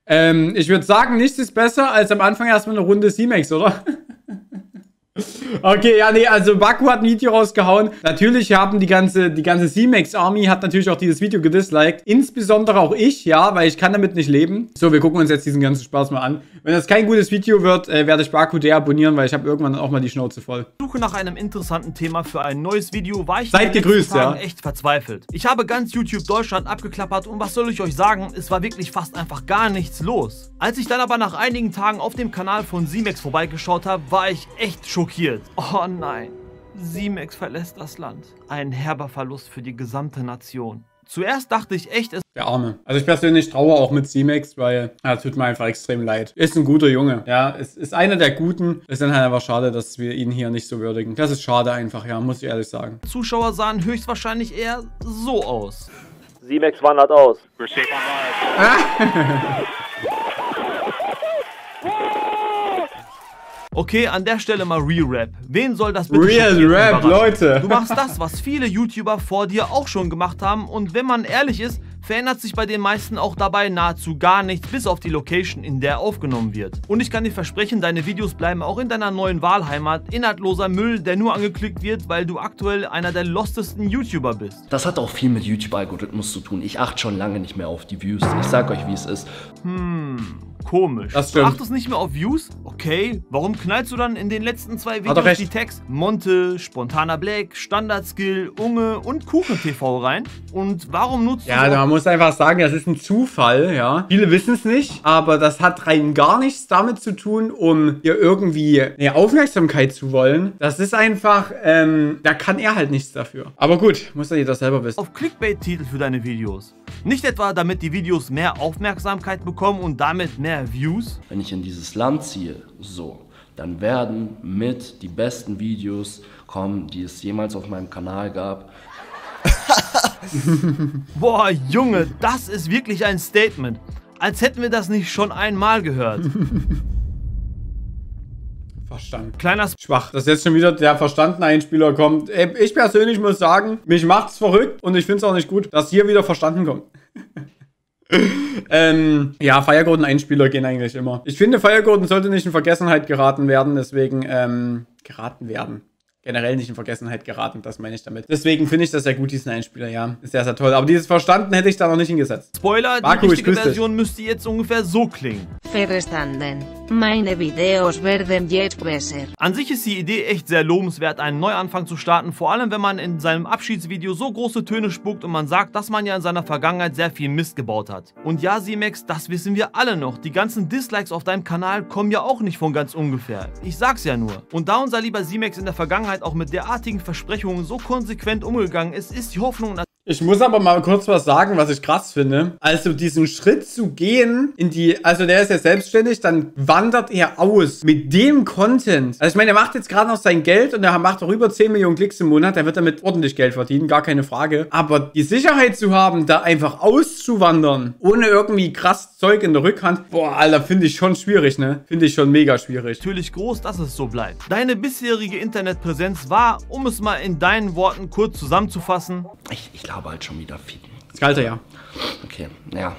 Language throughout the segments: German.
Ich würde sagen, nichts ist besser als am Anfang erstmal eine Runde C-Max, oder? Okay, ja, nee, also Baku hat ein Video rausgehauen. Natürlich haben die ganze C-Max-Army hat natürlich auch dieses Video gedisliked. Insbesondere auch ich, ja, weil ich kann damit nicht leben. So, wir gucken uns jetzt diesen ganzen Spaß mal an. Wenn das kein gutes Video wird, werde ich Baku deabonnieren, weil ich habe irgendwann auch mal die Schnauze voll. Suche nach einem interessanten Thema für ein neues Video, war ich Seid gegrüßt, ja. echt verzweifelt. Ich habe ganz YouTube Deutschland abgeklappert und was soll ich euch sagen, es war wirklich fast einfach gar nichts los. Als ich dann aber nach einigen Tagen auf dem Kanal von C-Max vorbeigeschaut habe, war ich echt schockiert. Oh nein, C-Max verlässt das Land. Ein herber Verlust für die gesamte Nation. Zuerst dachte ich echt, es... Der Arme. Also ich persönlich traue auch mit C-Max, weil es tut mir einfach extrem leid. Ist ein guter Junge, ja. Es ist einer der Guten. Ist dann halt einfach schade, dass wir ihn hier nicht so würdigen. Das ist schade einfach, ja, muss ich ehrlich sagen. Zuschauer sahen höchstwahrscheinlich eher so aus. C-Max wandert aus. Okay, an der Stelle mal Real Rap. Wen soll das bitte Real Rap, Leute? Du machst das, was viele YouTuber vor dir auch schon gemacht haben und wenn man ehrlich ist, verändert sich bei den meisten auch dabei nahezu gar nichts, bis auf die Location, in der aufgenommen wird. Und ich kann dir versprechen, deine Videos bleiben auch in deiner neuen Wahlheimat inhaltloser Müll, der nur angeklickt wird, weil du aktuell einer der lostesten YouTuber bist. Das hat auch viel mit YouTube-Algorithmus zu tun. Ich achte schon lange nicht mehr auf die Views. Ich sag euch, wie es ist. Komisch. Das Du stimmt. achtest nicht mehr auf Views? Okay, warum knallst du dann in den letzten 2 Videos die Tags Monte, Spontaner Black, Standard-Skill, Unge und Kuchen-TV rein? Und warum nutzt du Ja, man muss einfach sagen, das ist ein Zufall, ja. Viele wissen es nicht, aber das hat rein gar nichts damit zu tun, um hier irgendwie eine Aufmerksamkeit zu wollen. Das ist einfach, da kann er halt nichts dafür. Aber gut, muss ja jeder selber wissen. auf Clickbait-Titel für deine Videos? Nicht etwa, damit die Videos mehr Aufmerksamkeit bekommen und damit mehr Views? Wenn ich in dieses Land ziehe, so, dann werden mit die besten Videos kommen, die es jemals auf meinem Kanal gab. Boah, Junge, das ist wirklich ein Statement. Als hätten wir das nicht schon einmal gehört. Verstanden. Kleiner Schwach, dass jetzt schon wieder der verstandene Einspieler kommt. Ich persönlich muss sagen, mich macht's verrückt und ich finde es auch nicht gut, dass hier wieder verstanden kommt. Ja, Feiergurten-Einspieler gehen eigentlich immer. Ich finde, Feiergurten sollte nicht in Vergessenheit geraten werden, deswegen, generell nicht in Vergessenheit geraten, das meine ich damit. Deswegen finde ich das sehr gut, diesen Einspieler, ja. Ist sehr, sehr toll. Aber dieses Verstanden hätte ich da noch nicht hingesetzt. Spoiler, Baku, die richtige ich grüß dich. Version müsste jetzt ungefähr so klingen. Verstanden. Meine Videos werden jetzt besser. An sich ist die Idee echt sehr lobenswert, einen Neuanfang zu starten, vor allem wenn man in seinem Abschiedsvideo so große Töne spuckt und man sagt, dass man ja in seiner Vergangenheit sehr viel Mist gebaut hat. Und ja, C-Max, das wissen wir alle noch. Die ganzen Dislikes auf deinem Kanal kommen ja auch nicht von ganz ungefähr. Ich sag's ja nur. Und da unser lieber C-Max in der Vergangenheit auch mit derartigen Versprechungen so konsequent umgegangen ist, ist die Hoffnung... Ich muss aber mal kurz was sagen, was ich krass finde. Also diesen Schritt zu gehen in die, also der ist ja selbstständig, dann wandert er aus mit dem Content. Also ich meine, er macht jetzt gerade noch sein Geld und er macht auch über 10 Millionen Klicks im Monat, der wird damit ordentlich Geld verdienen, gar keine Frage. Aber die Sicherheit zu haben, da einfach auszuwandern, ohne irgendwie krass Zeug in der Rückhand, boah, Alter, finde ich schon schwierig, ne? Finde ich schon mega schwierig. Natürlich groß, dass es so bleibt. Deine bisherige Internetpräsenz war, um es mal in deinen Worten kurz zusammenzufassen... Ich glaube halt schon wieder viel. Das kalte Jahr. Okay, ja,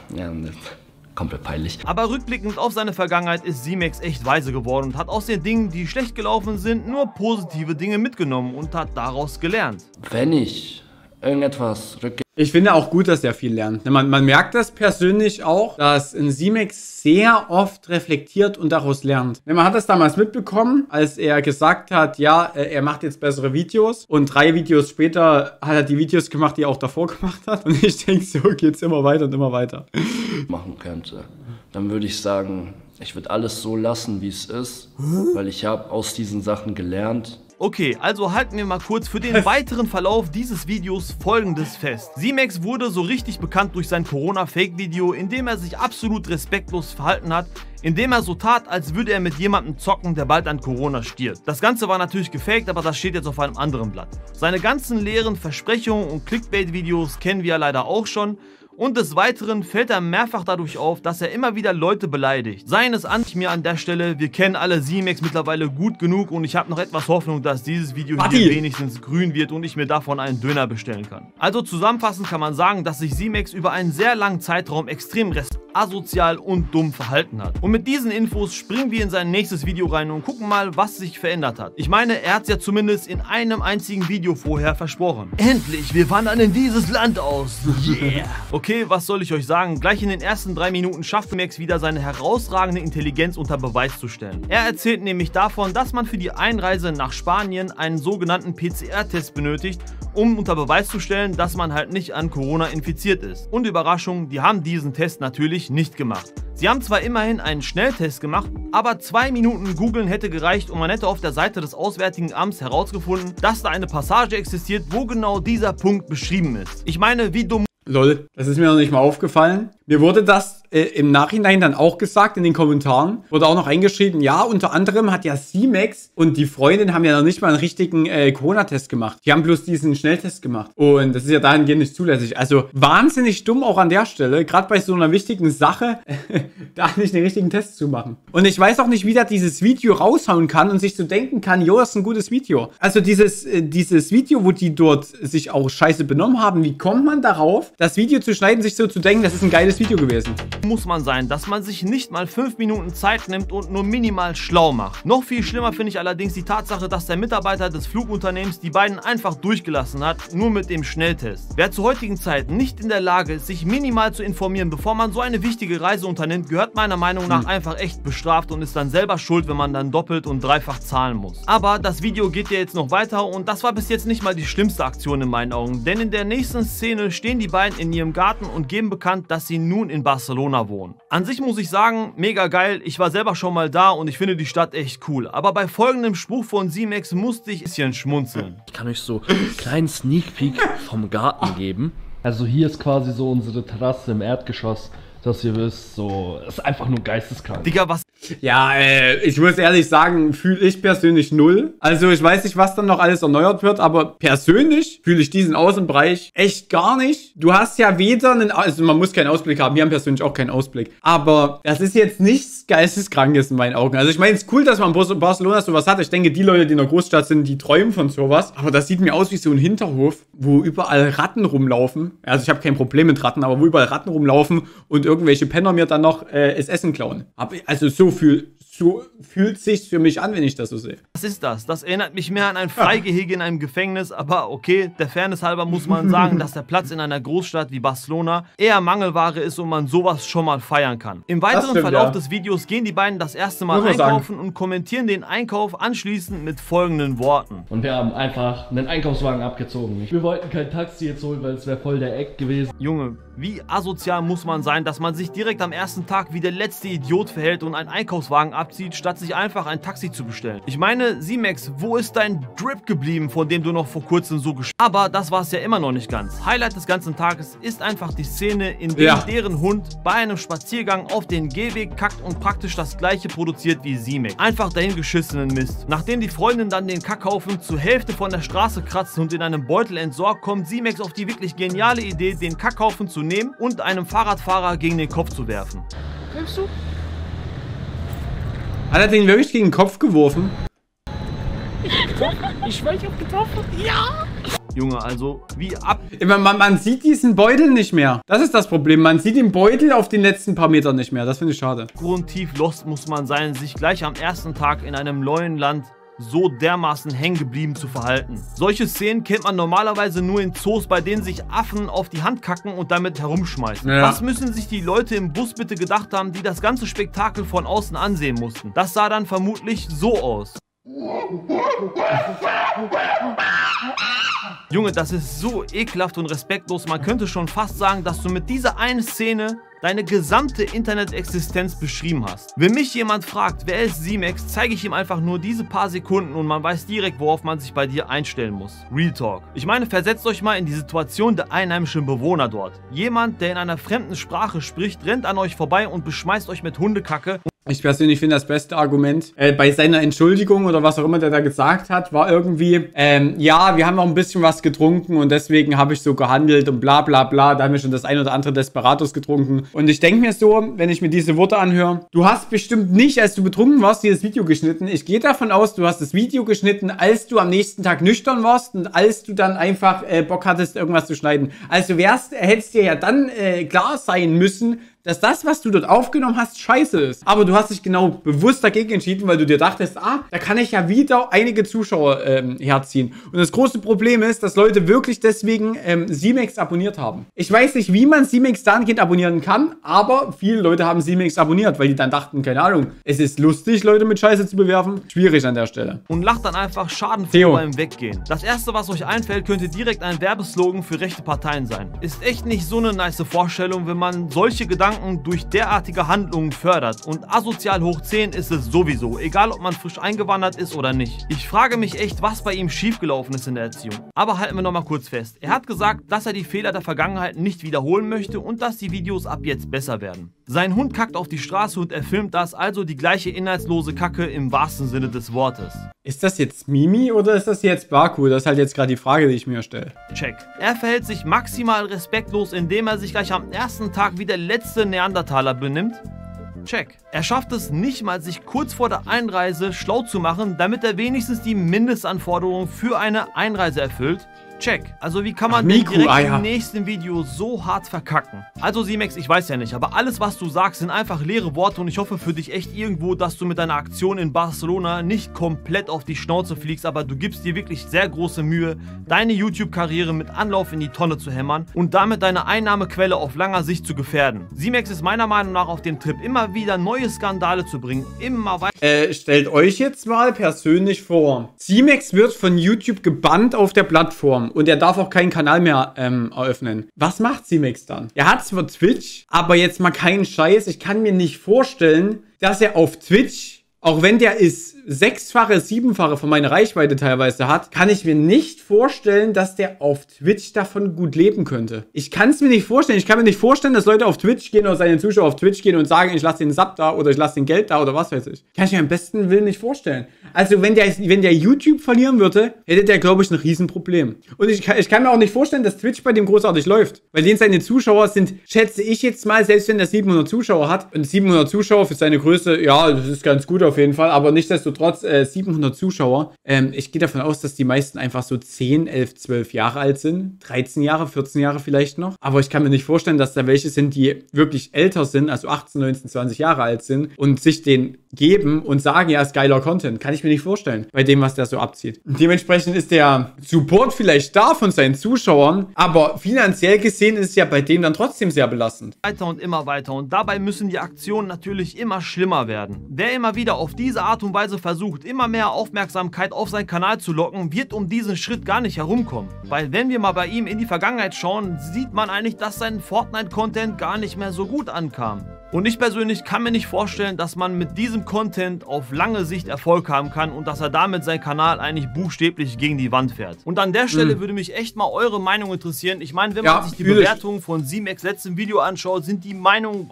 komplett peinlich. Aber rückblickend auf seine Vergangenheit ist C-Max echt weise geworden und hat aus den Dingen, die schlecht gelaufen sind, nur positive Dinge mitgenommen und hat daraus gelernt. Wenn ich irgendetwas Ich finde auch gut, dass er viel lernt. Man merkt das persönlich auch, dass ein C-Max sehr oft reflektiert und daraus lernt. Man hat das damals mitbekommen, als er gesagt hat, ja, er macht jetzt bessere Videos. Und 3 Videos später hat er die Videos gemacht, die er auch davor gemacht hat. Und ich denke, so geht's immer weiter und immer weiter. machen könnte, dann würde ich sagen, ich würde alles so lassen, wie es ist, weil ich habe aus diesen Sachen gelernt. Okay, also halten wir mal kurz für den weiteren Verlauf dieses Videos Folgendes fest. C-Max wurde so richtig bekannt durch sein Corona-Fake-Video, in dem er sich absolut respektlos verhalten hat, indem er so tat, als würde er mit jemandem zocken, der bald an Corona stirbt. Das Ganze war natürlich gefaked, aber das steht jetzt auf einem anderen Blatt. Seine ganzen leeren Versprechungen und Clickbait-Videos kennen wir ja leider auch schon. Und des Weiteren fällt er mehrfach dadurch auf, dass er immer wieder Leute beleidigt. Seien es an mir an der Stelle, wir kennen alle Z-Max mittlerweile gut genug und ich habe noch etwas Hoffnung, dass dieses Video hier wenigstens grün wird und ich mir davon einen Döner bestellen kann. Also zusammenfassend kann man sagen, dass sich Z-Max über einen sehr langen Zeitraum extrem asozial und dumm verhalten hat. Und mit diesen Infos springen wir in sein nächstes Video rein und gucken mal, was sich verändert hat. Ich meine, er hat es ja zumindest in einem einzigen Video vorher versprochen. Endlich, wir wandern in dieses Land aus. Yeah. Okay, was soll ich euch sagen? Gleich in den ersten 3 Minuten schafft Max wieder seine herausragende Intelligenz unter Beweis zu stellen. Er erzählt nämlich davon, dass man für die Einreise nach Spanien einen sogenannten PCR-Test benötigt, um unter Beweis zu stellen, dass man halt nicht an Corona infiziert ist. Und Überraschung, die haben diesen Test natürlich nicht gemacht. Sie haben zwar immerhin einen Schnelltest gemacht, aber 2 Minuten googeln hätte gereicht und man hätte auf der Seite des Auswärtigen Amts herausgefunden, dass da eine Passage existiert, wo genau dieser Punkt beschrieben ist. Ich meine, wie dumm... Lol, das ist mir noch nicht mal aufgefallen. Mir wurde das im Nachhinein dann auch gesagt in den Kommentaren. Wurde auch noch eingeschrieben, ja, unter anderem hat ja Z-Max und die Freundin haben ja noch nicht mal einen richtigen Corona-Test gemacht. Die haben bloß diesen Schnelltest gemacht. Und das ist ja dahingehend nicht zulässig. Also wahnsinnig dumm auch an der Stelle, gerade bei so einer wichtigen Sache, da nicht den richtigen Test zu machen. Und ich weiß auch nicht, wie der dieses Video raushauen kann und sich so denken kann, jo, das ist ein gutes Video. Also dieses Video, wo die dort sich auch scheiße benommen haben, wie kommt man darauf, das Video zu schneiden, sich so zu denken, das ist ein geiles Video gewesen? Muss man sein, dass man sich nicht mal 5 Minuten Zeit nimmt und nur minimal schlau macht. Noch viel schlimmer finde ich allerdings die Tatsache, dass der Mitarbeiter des Flugunternehmens die beiden einfach durchgelassen hat, nur mit dem Schnelltest. Wer zur heutigen Zeit nicht in der Lage ist, sich minimal zu informieren, bevor man so eine wichtige Reise unternimmt, gehört meiner Meinung nach einfach echt bestraft und ist dann selber schuld, wenn man dann doppelt und dreifach zahlen muss. Aber das Video geht ja jetzt noch weiter und das war bis jetzt nicht mal die schlimmste Aktion in meinen Augen, denn in der nächsten Szene stehen die beiden in ihrem Garten und geben bekannt, dass sie nun in Barcelona wohnen. An sich muss ich sagen, mega geil, ich war selber schon mal da und ich finde die Stadt echt cool. Aber bei folgendem Spruch von Z-Max musste ich ein bisschen schmunzeln. Ich kann euch so einen kleinen Sneak Peek vom Garten geben. Also hier ist quasi so unsere Terrasse im Erdgeschoss, dass ihr wisst, so, es ist einfach nur geisteskrank. Digga, was? Ja, ich muss ehrlich sagen, fühle ich persönlich null. Also ich weiß nicht, was dann noch alles erneuert wird, aber persönlich fühle ich diesen Außenbereich echt gar nicht. Du hast ja weder einen, also man muss keinen Ausblick haben, wir haben persönlich auch keinen Ausblick. Aber das ist jetzt nichts Geisteskrankes in meinen Augen. Also ich meine, es ist cool, dass man in Barcelona sowas hat. Ich denke, die Leute, die in der Großstadt sind, die träumen von sowas. Aber das sieht mir aus wie so ein Hinterhof, wo überall Ratten rumlaufen. Also ich habe kein Problem mit Ratten, aber wo überall Ratten rumlaufen und irgendwelche Penner mir dann noch das Essen klauen. Also so fühlt sich's für mich an, wenn ich das so sehe. Was ist das? Das erinnert mich mehr an ein Freigehege in einem Gefängnis, aber okay, der Fairness halber muss man sagen, dass der Platz in einer Großstadt wie Barcelona eher Mangelware ist und man sowas schon mal feiern kann. Im weiteren Verlauf des Videos gehen die beiden das erste Mal einkaufen und kommentieren den Einkauf anschließend mit folgenden Worten. Und wir haben einfach einen Einkaufswagen abgezogen. Wir wollten kein Taxi jetzt holen, weil es wäre voll der Eck gewesen. Junge, wie asozial muss man sein, dass man sich direkt am ersten Tag wie der letzte Idiot verhält und einen Einkaufswagen abzieht, statt sich einfach ein Taxi zu bestellen. Ich meine, Z-Max, wo ist dein Drip geblieben, von dem du noch vor kurzem so Aber das war es ja immer noch nicht ganz. Highlight des ganzen Tages ist einfach die Szene, in der deren Hund bei einem Spaziergang auf den Gehweg kackt und praktisch das gleiche produziert wie Z-Max. Einfach dahin geschissenen Mist. Nachdem die Freundin dann den Kackhaufen zur Hälfte von der Straße kratzt und in einem Beutel entsorgt, kommt Z-Max auf die wirklich geniale Idee, den Kackhaufen zu nehmen und einem Fahrradfahrer gegen den Kopf zu werfen. Hilfst du? Hat er den wirklich gegen den Kopf geworfen? Ich schwöre, ich hab getroffen. Ja! Junge, also wie ab... Man sieht diesen Beutel nicht mehr. Das ist das Problem. Man sieht den Beutel auf den letzten paar Metern nicht mehr. Das finde ich schade. Grundtief lost muss man sein, sich gleich am ersten Tag in einem neuen Land so dermaßen hängen geblieben zu verhalten. Solche Szenen kennt man normalerweise nur in Zoos, bei denen sich Affen auf die Hand kacken und damit herumschmeißen. Ja. Was müssen sich die Leute im Bus bitte gedacht haben, die das ganze Spektakel von außen ansehen mussten? Das sah dann vermutlich so aus. Junge, das ist so ekelhaft und respektlos. Man könnte schon fast sagen, dass du mit dieser einen Szene deine gesamte Internet-Existenz beschrieben hast. Wenn mich jemand fragt, wer ist Z-Max, zeige ich ihm einfach nur diese paar Sekunden und man weiß direkt, worauf man sich bei dir einstellen muss. Real Talk. Ich meine, versetzt euch mal in die Situation der einheimischen Bewohner dort. Jemand, der in einer fremden Sprache spricht, rennt an euch vorbei und beschmeißt euch mit Hundekacke. Ich persönlich finde, das beste Argument bei seiner Entschuldigung oder was auch immer der da gesagt hat, war irgendwie, ja, wir haben noch ein bisschen was getrunken und deswegen habe ich so gehandelt und bla bla bla. Da haben wir schon das ein oder andere Desperados getrunken. Und ich denke mir so, wenn ich mir diese Worte anhöre, du hast bestimmt nicht, als du betrunken warst, dieses Video geschnitten. Ich gehe davon aus, du hast das Video geschnitten, als du am nächsten Tag nüchtern warst und als du dann einfach Bock hattest, irgendwas zu schneiden. Also hättest dir ja dann klar sein müssen, dass das, was du dort aufgenommen hast, scheiße ist. Aber du hast dich genau bewusst dagegen entschieden, weil du dir dachtest, da kann ich ja wieder einige Zuschauer herziehen. Und das große Problem ist, dass Leute wirklich deswegen Z-Max abonniert haben. Ich weiß nicht, wie man Z-Max dahingehend abonnieren kann, aber viele Leute haben Z-Max abonniert, weil die dann dachten, keine Ahnung, es ist lustig, Leute mit Scheiße zu bewerfen. Schwierig an der Stelle. Und lacht dann einfach schadenfroh beim Weggehen. Das erste, was euch einfällt, könnte direkt ein Werbeslogan für rechte Parteien sein. Ist echt nicht so eine nice Vorstellung, wenn man solche Gedanken durch derartige Handlungen fördert. Und asozial hoch 10 ist es sowieso, egal ob man frisch eingewandert ist oder nicht. Ich frage mich echt, was bei ihm schiefgelaufen ist in der Erziehung. Aber halten wir nochmal kurz fest. Er hat gesagt, dass er die Fehler der Vergangenheit nicht wiederholen möchte und dass die Videos ab jetzt besser werden. Sein Hund kackt auf die Straße und er filmt das, also die gleiche inhaltslose Kacke im wahrsten Sinne des Wortes. Ist das jetzt Mimi oder ist das jetzt Baku? Das ist halt jetzt gerade die Frage, die ich mir stelle. Check. Er verhält sich maximal respektlos, indem er sich gleich am ersten Tag wie der letzte Neandertaler benimmt. Check. Er schafft es nicht mal, sich kurz vor der Einreise schlau zu machen, damit er wenigstens die Mindestanforderungen für eine Einreise erfüllt. Check. Also wie kann man den direkt im nächsten Video so hart verkacken? Also Z-Max, ich weiß ja nicht, aber alles, was du sagst, sind einfach leere Worte und ich hoffe für dich echt irgendwo, dass du mit deiner Aktion in Barcelona nicht komplett auf die Schnauze fliegst, aber du gibst dir wirklich sehr große Mühe, deine YouTube-Karriere mit Anlauf in die Tonne zu hämmern und damit deine Einnahmequelle auf langer Sicht zu gefährden. Z-Max ist meiner Meinung nach auf dem Trip, immer wieder neue Skandale zu bringen, immer weiter. Stellt euch jetzt mal persönlich vor, Z-Max wird von YouTube gebannt auf der Plattform. Und er darf auch keinen Kanal mehr eröffnen. Was macht Z-Max dann? Er hat zwar Twitch, aber jetzt mal keinen Scheiß. Ich kann mir nicht vorstellen, dass er auf Twitch, auch wenn der ist 6-fache, 7-fache von meiner Reichweite teilweise hat, kann ich mir nicht vorstellen, dass der auf Twitch davon gut leben könnte. Ich kann es mir nicht vorstellen. Ich kann mir nicht vorstellen, dass Leute auf Twitch gehen oder seine Zuschauer auf Twitch gehen und sagen, ich lasse den Sub da oder ich lasse den Geld da oder was weiß ich. Kann ich mir am besten Willen nicht vorstellen. Also wenn der YouTube verlieren würde, hätte der, glaube ich, ein Riesenproblem. Und ich kann mir auch nicht vorstellen, dass Twitch bei dem großartig läuft. Weil den seine Zuschauer sind, schätze ich jetzt mal, selbst wenn der 700 Zuschauer hat, und 700 Zuschauer für seine Größe, ja, das ist ganz gut auf jeden Fall, aber nichtsdestotrotz 700 Zuschauer. Ich gehe davon aus, dass die meisten einfach so 10, 11, 12 Jahre alt sind. 13 Jahre, 14 Jahre vielleicht noch. Aber ich kann mir nicht vorstellen, dass da welche sind, die wirklich älter sind, also 18, 19, 20 Jahre alt sind und sich den geben und sagen, ja, ist geiler Content. Kann ich mir nicht vorstellen, bei dem, was der so abzieht. Und dementsprechend ist der Support vielleicht da von seinen Zuschauern, aber finanziell gesehen ist es ja bei dem dann trotzdem sehr belastend. Weiter und immer weiter und dabei müssen die Aktionen natürlich immer schlimmer werden. Wer immer wieder auf diese Art und Weise versucht, immer mehr Aufmerksamkeit auf seinen Kanal zu locken, wird um diesen Schritt gar nicht herumkommen. Weil wenn wir mal bei ihm in die Vergangenheit schauen, sieht man eigentlich, dass sein Fortnite-Content gar nicht mehr so gut ankam. Und ich persönlich kann mir nicht vorstellen, dass man mit diesem Content auf lange Sicht Erfolg haben kann und dass er damit seinen Kanal eigentlich buchstäblich gegen die Wand fährt. Und an der Stelle würde mich echt mal eure Meinung interessieren. Ich meine, wenn man sich die Bewertungen von Z-Max letzten Video anschaut, sind die Meinungen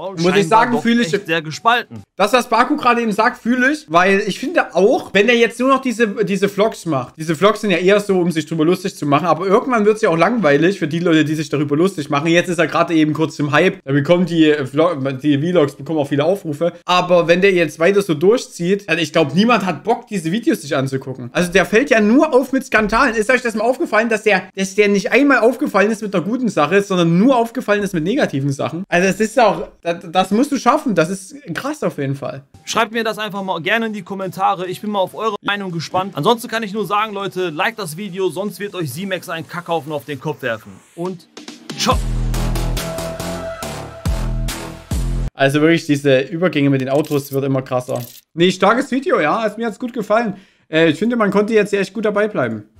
echt sehr gespalten. Das, was Baku gerade eben sagt, fühle ich, weil ich finde auch, wenn er jetzt nur noch diese Vlogs macht, diese Vlogs sind ja eher so, um sich drüber lustig zu machen, aber irgendwann wird es ja auch langweilig für die Leute, die sich darüber lustig machen. Jetzt ist er gerade eben kurz im Hype, da bekommen die Vlogs bekommen auch viele Aufrufe, aber wenn der jetzt weiter so durchzieht, also ich glaube, niemand hat Bock, diese Videos sich anzugucken. Also der fällt ja nur auf mit Skandalen. Ist euch das mal aufgefallen, dass der nicht einmal aufgefallen ist mit einer guten Sache, sondern nur aufgefallen ist mit negativen Sachen? Also das ist auch, das musst du schaffen, das ist krass auf jeden Fall. Schreibt mir das einfach mal gerne in die Kommentare, ich bin mal auf eure Meinung gespannt. Ansonsten kann ich nur sagen, Leute, liked das Video, sonst wird euch Z-Max einen Kackhaufen auf den Kopf werfen. Und ciao! Also wirklich, diese Übergänge mit den Autos wird immer krasser. Nee, starkes Video, ja. Also mir hat es gut gefallen. Ich finde, man konnte jetzt echt gut dabei bleiben.